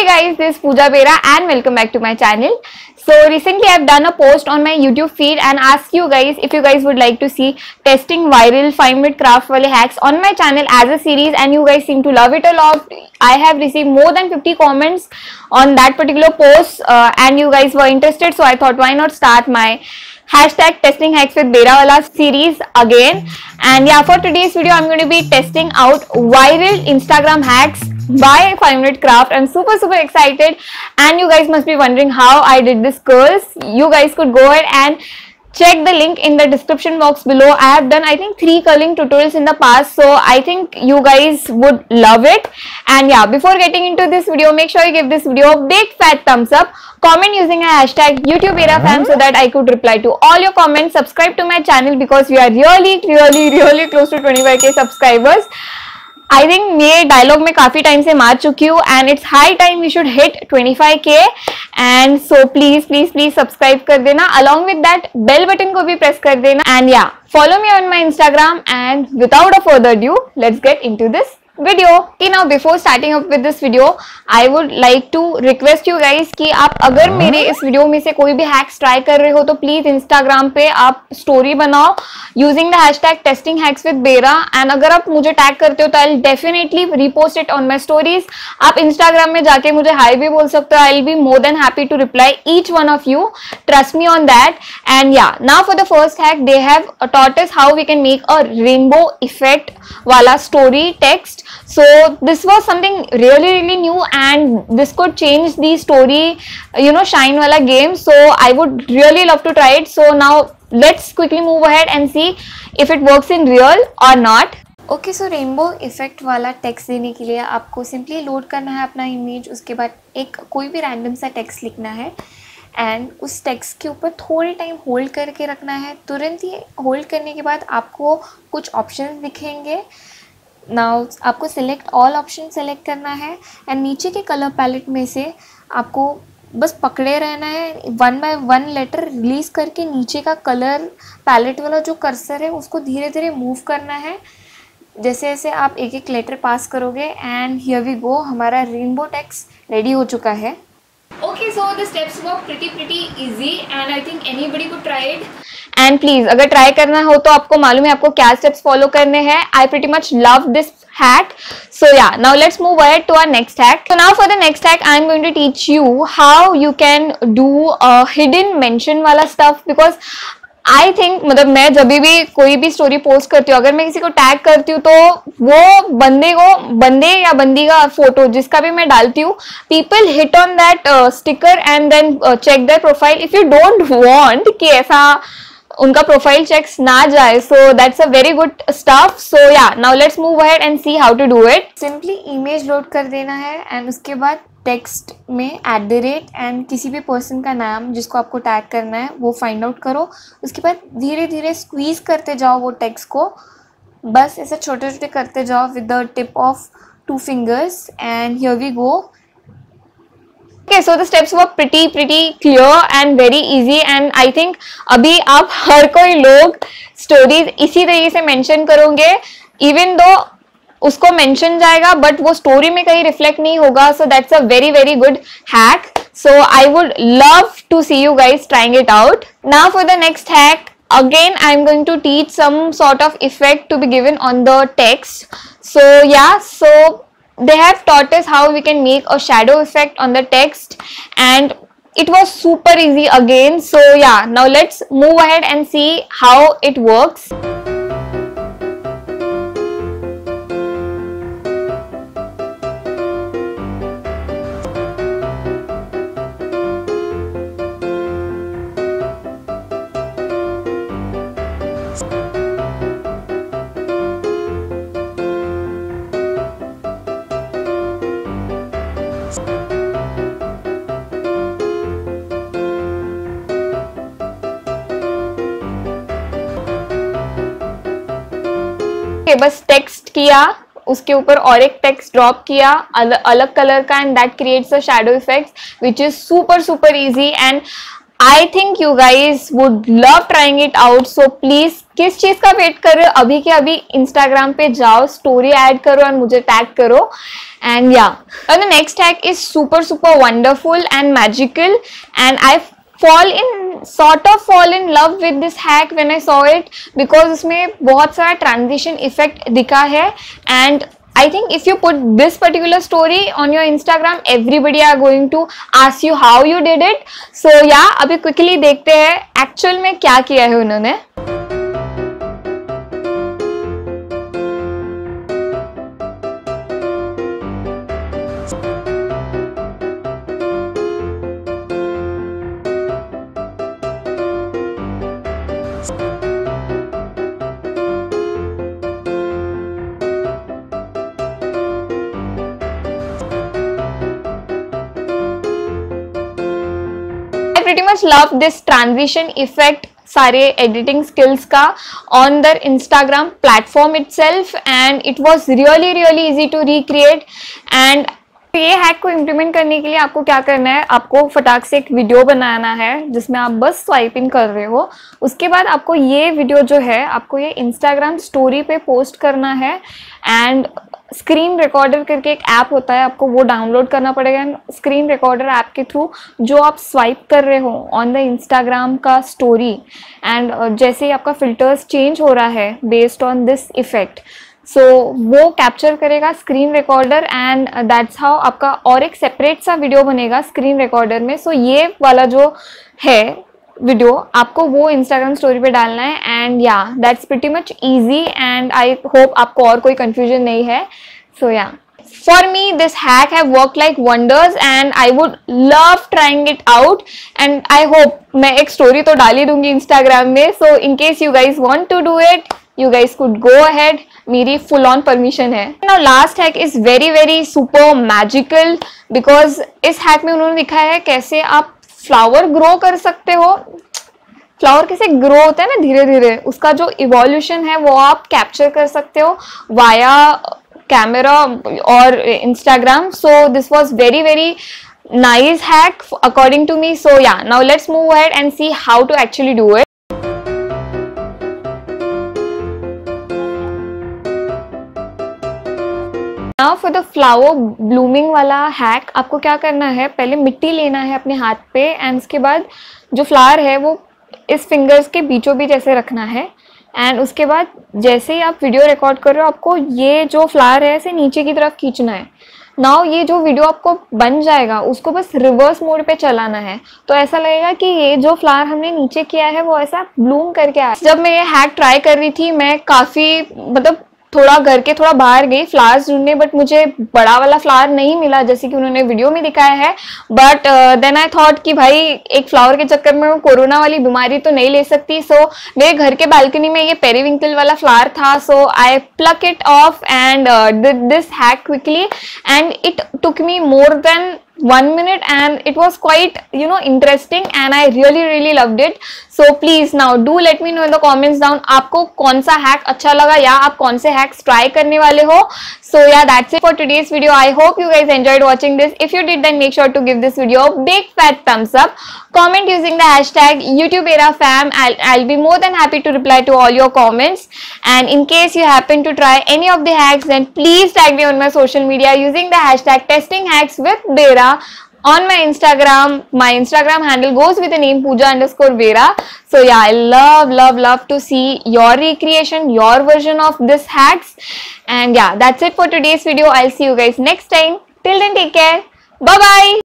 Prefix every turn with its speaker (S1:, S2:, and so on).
S1: guys, this is Pooja Bera and welcome back to my channel. So recently I've done a post on my YouTube feed and asked you guys if you guys would like to see testing viral 5-minute craft wale hacks on my channel as a series, and you guys seem to love it a lot. I have received more than 50 comments on that particular post and you guys were interested, so I thought why not start my hashtag testing hacks with Bera wala series again. And yeah, for today's video I'm going to be testing out viral Instagram hacks by 5-minute craft. I'm super excited and you guys must be wondering how I did this curls. You guys could go ahead and check the link in the description box below. I have done I think 3 curling tutorials in the past, so I think you guys would love it. And yeah, before getting into this video, make sure you give this video a big fat thumbs up, comment using a hashtag YouTubeBeraFam so that I could reply to all your comments. Subscribe to my channel because we are really close to 25k subscribers. I think ये dialogue में काफी time से मार चुकी हूँ and it's high time we should hit 25k, and so please subscribe कर देना, along with that bell button को भी press कर देना, and yeah, follow me on my Instagram. And without a further ado, let's get into this video. Okay, now before starting up with this video, I would like to request you guys कि आप अगर मेरे इस video में से कोई भी hacks try कर रहे हो तो प्लीज इंस्टाग्राम पे आप स्टोरी बनाओ using the hashtag testing hacks with Bera, and अगर आप मुझे टैग करते हो तो I will definitely repost it on my stories. आप इंस्टाग्राम में जाके मुझे हाई भी बोल सकते हो. I will be more than happy to reply each one of you. Trust me on that. And yeah, now for the first hack, they have taught us how we can make a rainbow effect wala story text. So this was something really new and this could change the story, shine wala game. So I would really love to try it. So now let's quickly move ahead and see if it works in real or not. Okay, so rainbow effect वाला text देने के लिए आपको simply load करना है अपना image. उसके बाद एक कोई भी रैंडम सा टेक्स्ट लिखना है एंड उस टेक्स्ट के ऊपर थोड़ी टाइम होल्ड करके रखना है. तुरंत ही होल्ड करने के बाद आपको कुछ ऑप्शंस दिखेंगे. नाउ आपको सिलेक्ट ऑल ऑप्शन सेलेक्ट करना है एंड नीचे के कलर पैलेट में से आपको बस पकड़े रहना है. 1 by 1 लेटर रिलीज़ करके नीचे का कलर पैलेट वाला जो कर्सर है उसको धीरे धीरे मूव करना है. जैसे जैसे आप एक एक लेटर पास करोगे एंड हियर वी गो, हमारा रेनबो टेक्स्ट रेडी हो चुका है. Okay, so the steps were pretty easy and I think anybody could try it. And please, अगर ट्राई करना हो तो आपको मालूम है आपको क्या स्टेप्स फॉलो करने हैं. I pretty much love this hack. So yeah, now let's move ahead to our next hack. So now for the next hack, I'm going to teach you how you can do a hidden mention वाला stuff, because I think मतलब मैं जब भी कोई भी story post करती हूँ, अगर मैं किसी को टैग करती हूँ तो वो बंदे या बंदी का फोटो जिसका भी मैं डालती हूँ, people hit on that sticker and then check their profile. If you don't want कि ऐसा उनका प्रोफाइल चेक्स ना जाए, so that's a very good stuff. So yeah, now let's move ahead and see how to do it. Simply image load कर देना है and उसके बाद टेक्स्ट में @ एंड किसी भी पर्सन का नाम जिसको आपको टैग करना है वो फाइंड आउट करो. उसके बाद धीरे धीरे स्क्वीज करते जाओ वो टेक्स्ट को, बस ऐसे छोटे छोटे करते जाओ with the tip of 2 fingers and here we go. Okay, so the steps were pretty clear and very easy, and I think अभी आप हर कोई लोग स्टोरीज इसी तरीके से मेंशन करोगे, इवन दो उसको मेंशन जाएगा बट वो स्टोरी में कहीं रिफ्लेक्ट नहीं होगा. So that's a very good hack. So I would love to see you guys trying it out. Now for the next hack, again I'm going to teach some sort of effect to be given on the text. So yeah, so they have taught us how we can make a shadow effect on the text and it was super easy again. So yeah, now let's move ahead and see how it works. बस text किया, उसके ऊपर और एक text drop किया अलग colour का, and that creates a shadow effect which is super easy and I think you guys would love trying it out. So please किस चीज का वेट कर रहे हो, अभी के अभी इंस्टाग्राम पे जाओ, स्टोरी ऐड करो और मुझे टैग करो And yeah, and the next hack is super wonderful and magical, and I sort of fall in love with this hack when I saw it, because उसमें बहुत सारा transition effect दिखा है, and I think if you put this particular story on your Instagram, everybody are going to ask you how you did it. So yeah, अभी quickly देखते हैं actual में क्या किया है उन्होंने. Pretty much love this transition effect सारे editing skills का on their Instagram platform itself, and it was really easy to recreate. And ये हैक को इम्प्लीमेंट करने के लिए आपको क्या करना है, आपको फटाक से एक वीडियो बनाना है जिसमें आप बस स्वाइप इन कर रहे हो. उसके बाद आपको ये वीडियो जो है आपको ये इंस्टाग्राम स्टोरी पे पोस्ट करना है, एंड स्क्रीन रिकॉर्डर करके एक ऐप होता है, आपको वो डाउनलोड करना पड़ेगा. स्क्रीन रिकॉर्डर ऐप के थ्रू जो आप स्वाइप कर रहे हो ऑन द इंस्टाग्राम का स्टोरी, एंड जैसे ही आपका फिल्टर्स चेंज हो रहा है based on this effect, so वो कैप्चर करेगा screen recorder, and that's how आपका और एक सेपरेट सा वीडियो बनेगा स्क्रीन रिकॉर्डर में. सो ये वाला जो है वीडियो आपको वो इंस्टाग्राम स्टोरी पे डालना है, and yeah that's pretty much easy, and I hope आपको और कोई कंफ्यूजन नहीं है. सो या, for me this hack have worked like wonders, and I would love trying it out, and I hope मैं एक स्टोरी तो डाल ही दूंगी इंस्टाग्राम में. so in case you guys want to do it, you guys could go ahead, मेरी full on permission है. now last hack is very super magical, because इस hack में उन्होंने दिखाया है कैसे आप फ्लावर ग्रो कर सकते हो. फ्लावर कैसे ग्रो होता है ना धीरे धीरे, उसका जो इवोल्यूशन है वो आप कैप्चर कर सकते हो वाया कैमरा और Instagram. So this was very nice hack according to me. so yeah, now let's move ahead and see how to actually do it. Now for the flower blooming वाला hack, आपको क्या करना है, पहले मिट्टी लेना है अपने हाथ पे, एंड उसके बाद जो फ्लावर है वो इस फिंगर्स के बीचों बीच ऐसे रखना है, एंड उसके बाद जैसे ही आप वीडियो रिकॉर्ड कर रहे हो आपको ये जो फ्लावर है ऐसे नीचे की तरफ खींचना है. नाउ ये जो वीडियो आपको बन जाएगा उसको बस रिवर्स मोड पे चलाना है, तो ऐसा लगेगा कि ये जो फ्लावर हमने नीचे किया है वो ऐसा ब्लूम करके आया. जब मैं ये हैक ट्राई कर रही थी मैं काफ़ी मतलब थोड़ा घर के थोड़ा बाहर गई फ्लावर्स ढूंढने, बट मुझे बड़ा वाला फ्लावर नहीं मिला जैसे कि उन्होंने वीडियो में दिखाया है. बट देन आई थॉट कि भाई एक फ्लावर के चक्कर में मैं कोरोना वाली बीमारी तो नहीं ले सकती. सो मेरे घर के बालकनी में ये पेरीविंकल वाला फ्लावर था, so I pluck it off and did this hack quickly, and it took me more than 1 minute, and it was quite interesting, and I really loved it. so please now do let me know in the comments down आपको कौन सा hack अच्छा लगा या आप कौन से hacks try करने वाले हो. so yeah, that's it for today's video. I hope you guys enjoyed watching this. if you did, then make sure to give this video a big fat thumbs up. Comment using the hashtag YouTubeEraFam. I'll be more than happy to reply to all your comments, and in case you happen to try any of the hacks, then please tag me on my social media using the hashtag testinghacks_with_Bera on my Instagram. My Instagram handle goes with the name Pooja_Vera. so yeah, I love to see your recreation, your version of this hacks. and yeah, that's it for today's video. I'll see you guys next time. Till then, take care. Bye bye.